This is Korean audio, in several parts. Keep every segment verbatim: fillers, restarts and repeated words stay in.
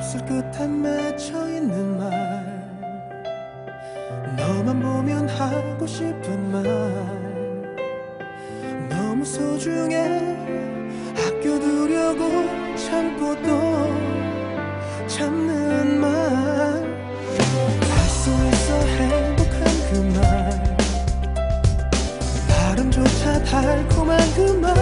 입술 끝에 맺혀있는 말, 너만 보면 하고 싶은 말, 너무 소중해 아껴두려고 참고 또 참는 말, 알 수 있어 행복한 그 말, 발음조차 달콤한 그 말,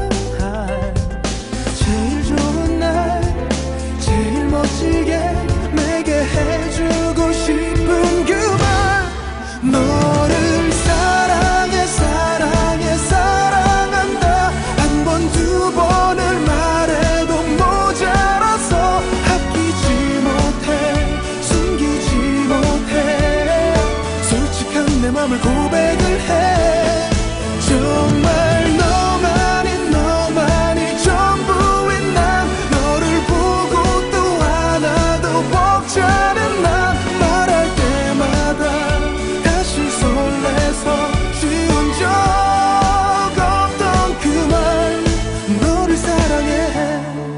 제일 좋은 날 제일 멋지게 내게 해주고 싶은 그 말, 너를 사랑해 사랑해 사랑한다. 한 번 두 번을 말해도 모자라서 아끼지 못해 숨기지 못해 솔직한 내 맘을 고백을 해. 정말 너만이 너만이 전부인 난, 너를 보고 또 하나도 벅차는 난, 말할 때마다 다시 설레서 쉬운 적 없던 그 말, 너를 사랑해.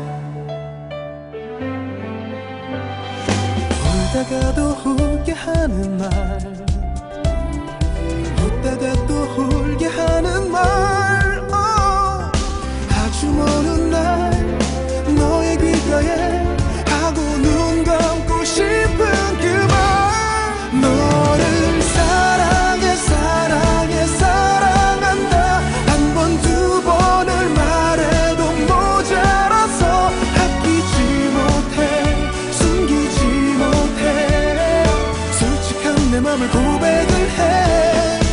울다가도 웃게 하는 말, 웃다가 또 울게 하는 말, oh. 아주 먼 날 너의 귓가에 하고 눈 감고 싶은 그 말, 너를 사랑해 사랑해 사랑한다. 한 번 두 번을 말해도 모자라서 아끼지 못해 숨기지 못해 솔직한 내 맘을 고백을 해.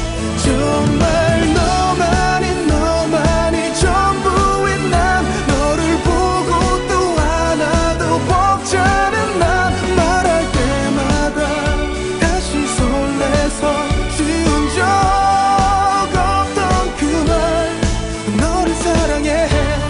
정말 너만이 너만이 전부인 난, 너를 보고 또 하나도 벅차는 난, 말할 때마다 다시 설레서 쉬운 적 없던 그 말, 너를 사랑해.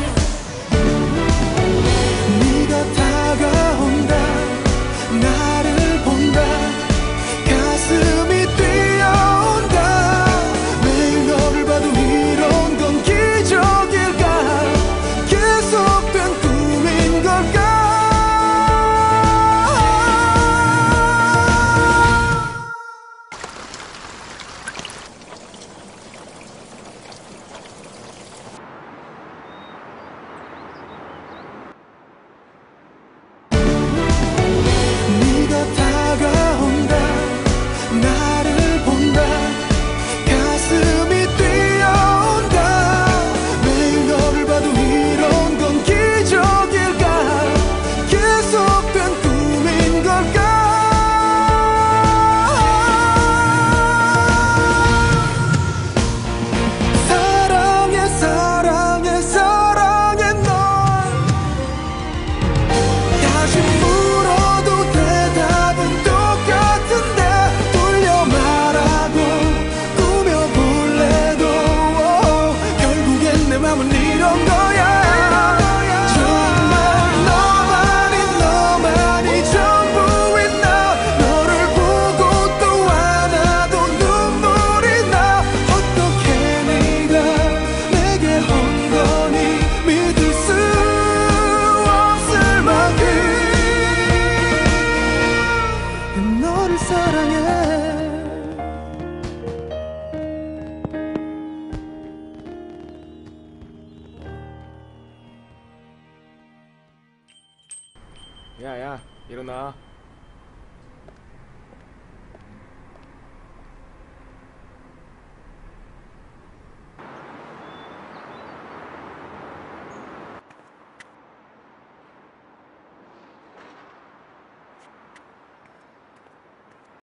네가 다가온다 나를 본다 가슴이 뛰어온다. 매일 너를 봐도 이런 건 기적일까, 계속된 꿈인 걸까. 네가 다가온다 나를 본다 가슴이 뛰어온다. 매일 너를 봐도 이런 건 기적일까, 계속된 꿈인 걸까. 사랑해 사랑해 사랑해 널, 다시 물어도 대답은 똑같은데 돌려 말하고 꾸며볼래도 oh, 결국엔 내 맘은 이런 거야. 정말 너만이 너만이 전부인 나, 너를 보고 또 하나도 눈물이 나. 어떻게 네가 내게 온 거니 믿을 수 없을 만큼 너를 사랑해. 야야 일어나.